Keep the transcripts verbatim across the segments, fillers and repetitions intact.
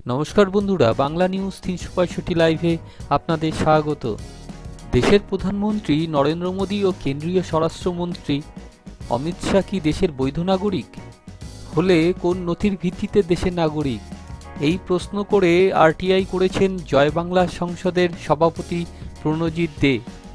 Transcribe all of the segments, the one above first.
নমস্কার বন্ধুরা, বাংলা নিউজ তিনশো পঁয়ষট্টি লাইভে আপনাদের স্বাগত। দেশের প্রধানমন্ত্রী নরেন্দ্র মোদী ও কেন্দ্রীয় স্বরাষ্ট্রমন্ত্রী অমিত শাহ কি দেশের বৈধ নাগরিক? হলে কোন নথির ভিত্তিতে দেশের নাগরিক? এই প্রশ্ন করে আরটিআই করেছেন জয় বাংলা সংসদের সভাপতি প্রণজিৎ দে।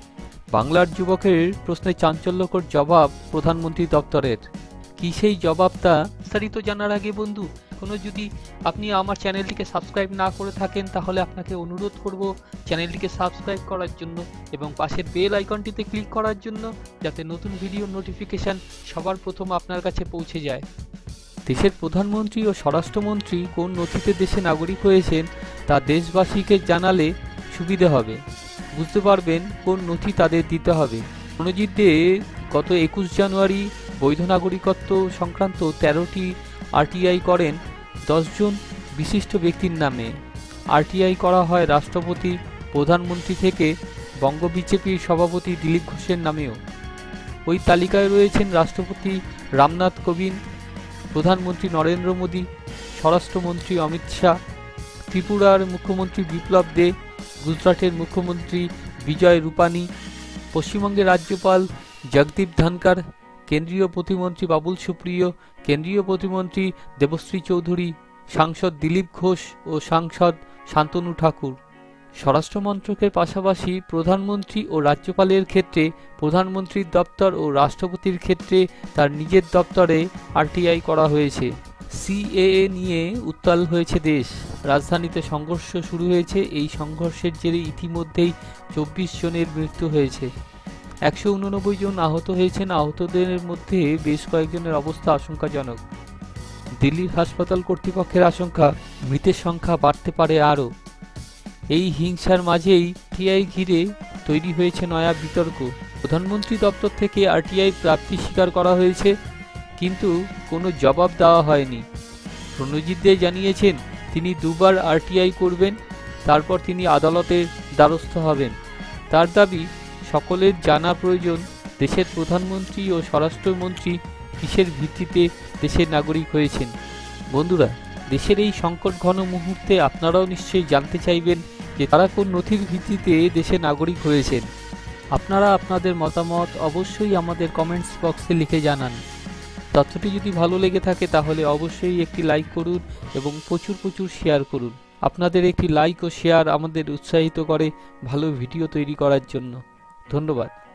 বাংলার যুবকের প্রশ্নে চাঞ্চল্যকর জবাব প্রধানমন্ত্রী দপ্তরের। কি সেই জবাবটা বিস্তারিত জানার আগে বন্ধু, এখনো যদি আপনি আমার চ্যানেলটিকে সাবস্ক্রাইব না করে থাকেন তাহলে আপনাকে অনুরোধ করব চ্যানেলটিকে সাবস্ক্রাইব করার জন্য এবং পাশের বেল আইকনটিতে ক্লিক করার জন্য, যাতে নতুন ভিডিও নোটিফিকেশান সবার প্রথম আপনার কাছে পৌঁছে যায়। দেশের প্রধানমন্ত্রী ও স্বরাষ্ট্রমন্ত্রী কোন নথিতে দেশে নাগরিক হয়েছেন তা দেশবাসীকে জানালে সুবিধে হবে, বুঝতে পারবেন কোন নথি তাদের দিতে হবে। প্রণজিৎ দে গত একুশ জানুয়ারি বৈধ নাগরিকত্ব সংক্রান্ত তেরোটি আরটিআই করেন দশজন বিশিষ্ট ব্যক্তির নামে। আরটিআই করা হয় রাষ্ট্রপতি, প্রধানমন্ত্রী থেকে বঙ্গ বিজেপির সভাপতি দিলীপ ঘোষের নামেও। ওই তালিকায় রয়েছেন রাষ্ট্রপতি রামনাথ কোবিন্দ, প্রধানমন্ত্রী নরেন্দ্র মোদী, স্বরাষ্ট্রমন্ত্রী অমিত শাহ, ত্রিপুরার মুখ্যমন্ত্রী বিপ্লব দে, গুজরাটের মুখ্যমন্ত্রী বিজয় রূপানি, পশ্চিমবঙ্গের রাজ্যপাল জগদীপ ধনকর, কেন্দ্রীয় প্রতিমন্ত্রী বাবুল সুপ্রিয়, কেন্দ্রীয় প্রতিমন্ত্রী দেবশ্রী চৌধুরী, সাংসদ দিলীপ ঘোষ ও সাংসদ শান্তনু ঠাকুর। স্বরাষ্ট্র মন্ত্রকের পাশাপাশি প্রধানমন্ত্রী ও রাজ্যপালের ক্ষেত্রে প্রধানমন্ত্রীর দপ্তর ও রাষ্ট্রপতির ক্ষেত্রে তার নিজের দপ্তরে আরটিআই করা হয়েছে। সিএএ নিয়ে উত্তাল হয়েছে দেশ। রাজধানীতে সংঘর্ষ শুরু হয়েছে। এই সংঘর্ষের জেরে ইতিমধ্যেই চব্বিশ জনের মৃত্যু হয়েছে, একশো উননব্বই জন আহত হয়েছেন। আহতদের মধ্যে বেশ কয়েকজনের অবস্থা আশঙ্কাজনক। দিল্লির হাসপাতাল কর্তৃপক্ষের আশঙ্কা মৃতের সংখ্যা বাড়তে পারে আরও। এই হিংসার মাঝেই আরটিআই ঘিরে তৈরি হয়েছে নয়া বিতর্ক। প্রধানমন্ত্রী দপ্তর থেকে আরটিআই প্রাপ্তি স্বীকার করা হয়েছে, কিন্তু কোনো জবাব দেওয়া হয়নি। প্রণজিৎ দে জানিয়েছেন তিনি দুবার আরটিআই করবেন, তারপর তিনি আদালতের দ্বারস্থ হবেন। তার দাবি, সকলের জানা প্রয়োজন দেশের প্রধানমন্ত্রী ও স্বরাষ্ট্রমন্ত্রী কিসের ভিত্তিতে দেশের নাগরিক হয়েছেন। বন্ধুরা, দেশের এই সংকট ঘন মুহূর্তে আপনারাও নিশ্চয়ই জানতে চাইবেন যে তারা কোন নথির ভিত্তিতে দেশের নাগরিক হয়েছেন। আপনারা আপনাদের মতামত অবশ্যই আমাদের কমেন্টস বক্সে লিখে জানান। তথ্যটি যদি ভালো লেগে থাকে তাহলে অবশ্যই একটি লাইক করুন এবং প্রচুর প্রচুর শেয়ার করুন। আপনাদের একটি লাইক ও শেয়ার আমাদের উৎসাহিত করে ভালো ভিডিও তৈরি করার জন্য। ধন্যবাদ।